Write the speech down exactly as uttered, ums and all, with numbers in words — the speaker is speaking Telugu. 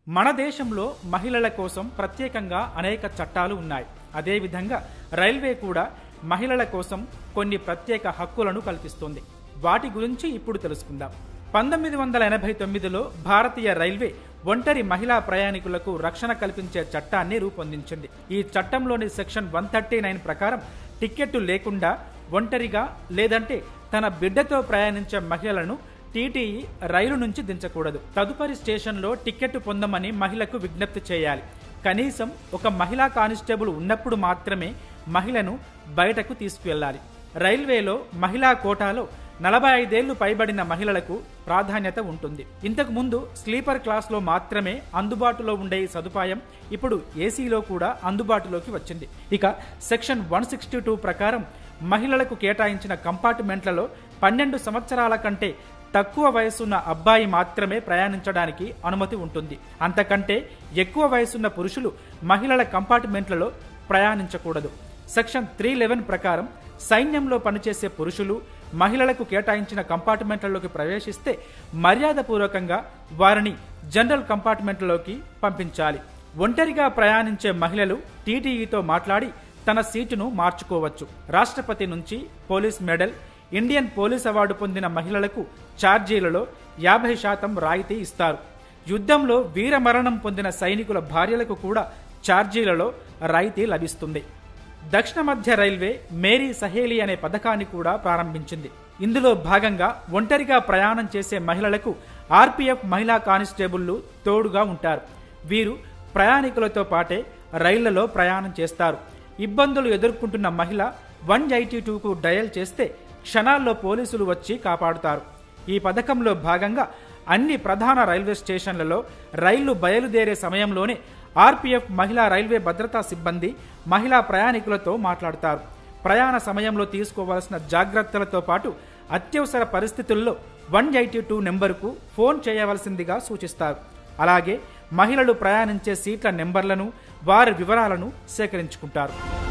మన దేశంలో మహిళల కోసం ప్రత్యేకంగా అనేక చట్టాలు ఉన్నాయి. అదేవిధంగా రైల్వే కూడా మహిళల కోసం కొన్ని ప్రత్యేక హక్కులను కల్పిస్తుంది. వాటి గురించి ఇప్పుడు తెలుసుకుందాం. పంతొమ్మిది వందల ఎనభై తొమ్మిదిలో భారతీయ రైల్వే ఒంటరి మహిళా ప్రయాణికులకు రక్షణ కల్పించే చట్టాన్ని రూపొందించింది. ఈ చట్టంలోని సెక్షన్ వన్ థర్టీ నైన్ ప్రకారం టికెట్టు లేకుండా ఒంటరిగా లేదంటే తన బిడ్డతో ప్రయాణించే మహిళలను టీటీఈ రైలు నుంచి దించకూడదు. తదుపరి స్టేషన్లో టికెట్ పొందమని మహిళకు విజ్ఞప్తి చేయాలి. కనీసం ఒక మహిళా కానిస్టేబుల్ ఉన్నప్పుడు మాత్రమే మహిళను బయటకు తీసుకువెళ్లాలి. రైల్వేలో మహిళా కోటాలో నలభై ఐదేళ్లు పైబడిన మహిళలకు ప్రాధాన్యత ఉంటుంది. ఇంతకు ముందు స్లీపర్ క్లాస్లో మాత్రమే అందుబాటులో ఉండే ఈ సదుపాయం ఇప్పుడు ఏసీలో కూడా అందుబాటులోకి వచ్చింది. ఇక సెక్షన్ వన్ సిక్స్టీ టూ ప్రకారం మహిళలకు కేటాయించిన కంపార్ట్మెంట్లలో పన్నెండు సంవత్సరాల కంటే తక్కువ వయసున్న అబ్బాయి మాత్రమే ప్రయాణించడానికి అనుమతి ఉంటుంది. అంతకంటే ఎక్కువ వయసున్న పురుషులు మహిళల కంపార్ట్మెంట్లలో ప్రయాణించకూడదు. సెక్షన్ త్రీ లెవెన్ ప్రకారం సైన్యంలో పనిచేసే పురుషులు మహిళలకు కేటాయించిన కంపార్ట్మెంట్లలోకి ప్రవేశిస్తే మర్యాదపూర్వకంగా వారిని జనరల్ కంపార్ట్మెంట్లలోకి పంపించాలి. ఒంటరిగా ప్రయాణించే మహిళలు టీటీఈతో మాట్లాడి తన సీటును మార్చుకోవచ్చు. రాష్ట్రపతి నుంచి police medal, Indian police award పొందిన మహిళలకు ఛార్జీలలో యాభై శాతం రాయితీ ఇస్తారు. యుద్ధంలో వీరమరణం పొందిన సైనికుల భార్యలకు కూడా ఛార్జీలలో రాయితీ లభిస్తుంది. దక్షిణ మధ్య రైల్వే మేరీ సహేలి అనే పథకాన్ని కూడా ప్రారంభించింది. ఇందులో భాగంగా ఒంటరిగా ప్రయాణం చేసే మహిళలకు ఆర్పీఎఫ్ మహిళా కానిస్టేబుళ్లు తోడుగా ఉంటారు. వీరు ప్రయాణికులతో పాటే రైళ్లలో ప్రయాణం చేస్తారు. ఇబ్బందులు ఎదుర్కొంటున్న మహిళ వన్ ఎయిటీ టూకు డయల్ చేస్తే క్షణాల్లో పోలీసులు వచ్చి కాపాడుతారు. ఈ పథకంలో భాగంగా అన్ని ప్రధాన రైల్వే స్టేషన్లలో రైళ్లు బయలుదేరే సమయంలోనే ఆర్పీఎఫ్ మహిళా రైల్వే భద్రతా సిబ్బంది మహిళా ప్రయాణికులతో మాట్లాడతారు. ప్రయాణ సమయంలో తీసుకోవాల్సిన జాగ్రత్తలతో పాటు అత్యవసర పరిస్థితుల్లో వన్ ఎయిటీ టూ నెంబరుకు ఫోన్ చేయవలసిందిగా సూచిస్తారు. అలాగే మహిళలు ప్రయాణించే సీట్ల నెంబర్లను, వారి వివరాలను సేకరించుకుంటారు.